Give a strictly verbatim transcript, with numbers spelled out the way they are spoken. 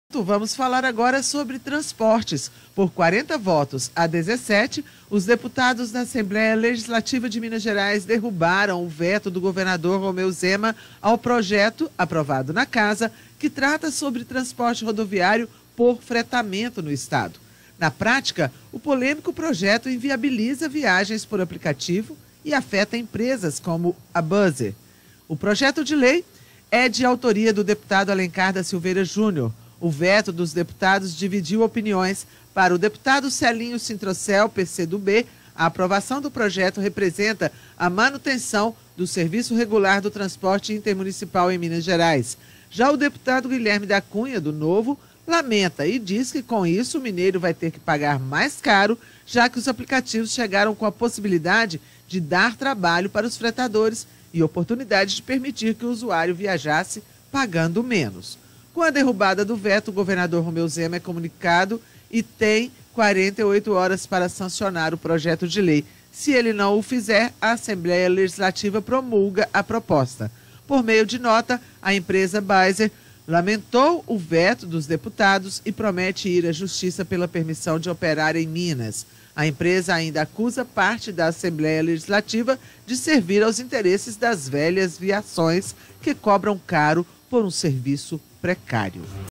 Vamos falar agora sobre transportes. Por quarenta votos a dezessete, os deputados da Assembleia Legislativa de Minas Gerais derrubaram o veto do governador Romeu Zema ao projeto, aprovado na Casa, que trata sobre transporte rodoviário por fretamento no estado. Na prática, o polêmico projeto inviabiliza viagens por aplicativo e afeta empresas como a Buzzer. O projeto de lei é de autoria do deputado Alencar da Silveira Júnior. O veto dos deputados dividiu opiniões. Para o deputado Celinho Sintrocel, P C do B, a aprovação do projeto representa a manutenção do serviço regular do transporte intermunicipal em Minas Gerais. Já o deputado Guilherme da Cunha, do Novo, lamenta e diz que com isso o mineiro vai ter que pagar mais caro, já que os aplicativos chegaram com a possibilidade de dar trabalho para os fretadores e oportunidade de permitir que o usuário viajasse pagando menos. Com a derrubada do veto, o governador Romeu Zema é comunicado e tem quarenta e oito horas para sancionar o projeto de lei. Se ele não o fizer, a Assembleia Legislativa promulga a proposta. Por meio de nota, a empresa Buzzer lamentou o veto dos deputados e promete ir à Justiça pela permissão de operar em Minas. A empresa ainda acusa parte da Assembleia Legislativa de servir aos interesses das velhas viações que cobram caro por um serviço precário.